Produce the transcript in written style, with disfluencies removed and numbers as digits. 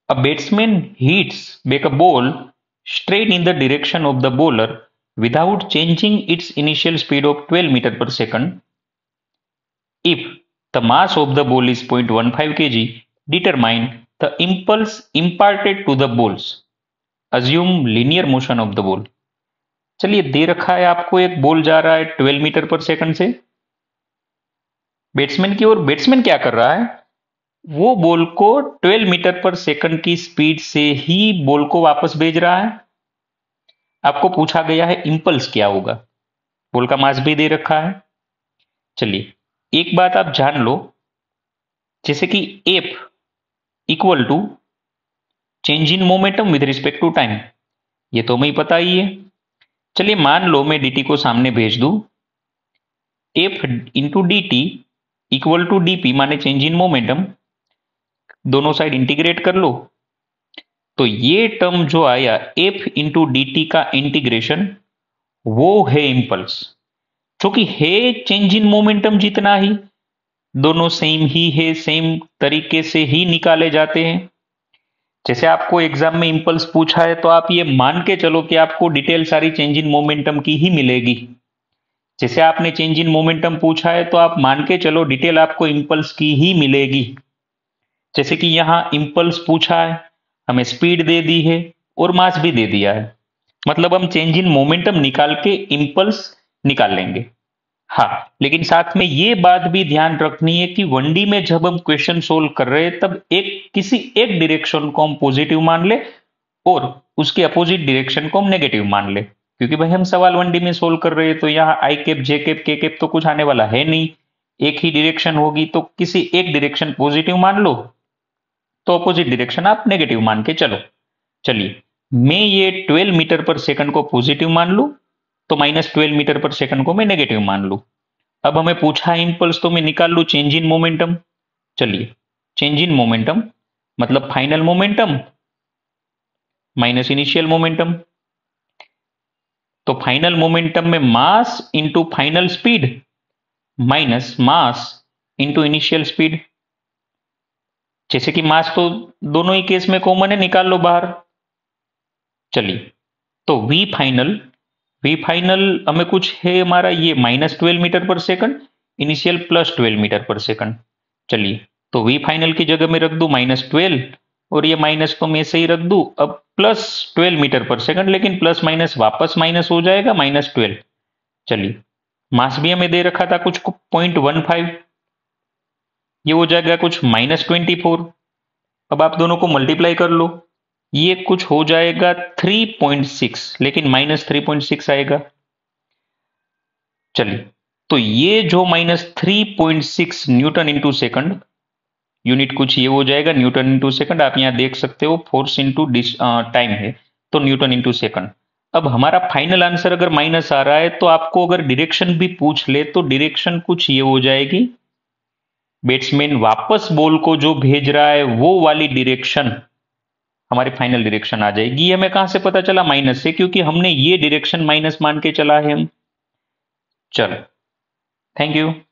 A batsman hits back a ball straight in the direction of the bowler without changing its initial speed of 12 meter per second. If the mass of the ball is 0.15 kg, determine the impulse imparted to the balls. Assume linear motion of the ball. चलिए, दे रखा है आपको एक ball जा रहा है 12 metre पर second से बैट्समैन की ओर। बैट्समैन क्या कर रहा है, वो बॉल को 12 मीटर पर सेकंड की स्पीड से ही बॉल को वापस भेज रहा है। आपको पूछा गया है इंपल्स क्या होगा, बॉल का मास भी दे रखा है। चलिए, एक बात आप जान लो, जैसे कि F equal to change in momentum with respect to time, ये तो हमें पता ही है। चलिए, मान लो मैं dt को सामने भेज दूं, F into D T equal to dp माने चेंज इन मोमेंटम, दोनों साइड इंटीग्रेट कर लो, तो ये टर्म जो आया एफ इंटू डी टी का इंटीग्रेशन, वो है इंपल्स। क्योंकि है चेंज इन मोमेंटम जितना ही, दोनों सेम ही है, सेम तरीके से ही निकाले जाते हैं। जैसे आपको एग्जाम में इंपल्स पूछा है तो आप ये मान के चलो कि आपको डिटेल सारी चेंज इन मोमेंटम की ही मिलेगी। जैसे आपने चेंज इन मोमेंटम पूछा है तो आप मान के चलो डिटेल आपको इंपल्स की ही मिलेगी। जैसे कि यहां इंपल्स पूछा है, हमें स्पीड दे दी है और मास भी दे दिया है, मतलब हम चेंज इन मोमेंटम निकाल के इंपल्स निकाल लेंगे। हाँ, लेकिन साथ में ये बात भी ध्यान रखनी है कि वनडी में जब हम क्वेश्चन सोल्व कर रहे हैं तब किसी एक डायरेक्शन को हम पॉजिटिव मान ले और उसके अपोजिट डायरेक्शन को हम नेगेटिव मान ले, क्योंकि भाई हम सवाल वनडी में सोल्व कर रहे हैं तो यहाँ I cap J cap K cap तो कुछ आने वाला है नहीं, एक ही डायरेक्शन होगी, तो किसी एक डायरेक्शन पॉजिटिव मान लो तो अपोजिट डायरेक्शन आप नेगेटिव मान के चलो। चलिए, मैं ये 12 मीटर पर सेकंड को पॉजिटिव मान लू तो -12 मीटर पर सेकंड को मैं नेगेटिव मान लू। अब हमें पूछा है इंपल्स, तो मैं निकाल लू चेंज इन मोमेंटम। चलिए, चेंज इन मोमेंटम मतलब final momentum minus initial momentum, तो फाइनल मोमेंटम में mass into final speed minus mass into initial speed. जैसे कि मास तो दोनों ही केस में कॉमन है, निकाल लो बाहर। चलिए, तो वी फाइनल हमें कुछ है हमारा ये -12 मीटर पर सेकंड, इनिशियल +12 मीटर पर सेकंड। चलिए, तो वी फाइनल की जगह में रख दूं -12 और ये माइनस तो मैं ऐसे ही रख दूं, अब +12 मीटर पर सेकंड, लेकिन प्लस माइनस वापस माइनस हो जाएगा -12। चलिए, मास भी हमें दे रखा था कुछ 0.15, ये हो जाएगा कुछ -24। अब आप दोनों को मल्टीप्लाई कर लो, ये कुछ हो जाएगा 3.6, लेकिन -3.6 आएगा। चलिए, तो ये जो -3.6 न्यूटन इंटू सेकंड, यूनिट कुछ ये हो जाएगा न्यूटन इंटू सेकंड, आप यहां देख सकते हो फोर्स इंटू टाइम है तो न्यूटन इंटू सेकंड। अब हमारा फाइनल आंसर अगर माइनस आ रहा है तो आपको अगर डायरेक्शन भी पूछ ले तो डायरेक्शन कुछ ये हो जाएगी, बैट्समैन वापस बॉल को जो भेज रहा है वो वाली डायरेक्शन हमारी फाइनल डायरेक्शन आ जाएगी। ये हमें कहां से पता चला, माइनस से, क्योंकि हमने ये डायरेक्शन माइनस मान के चला है हम। चलो, थैंक यू।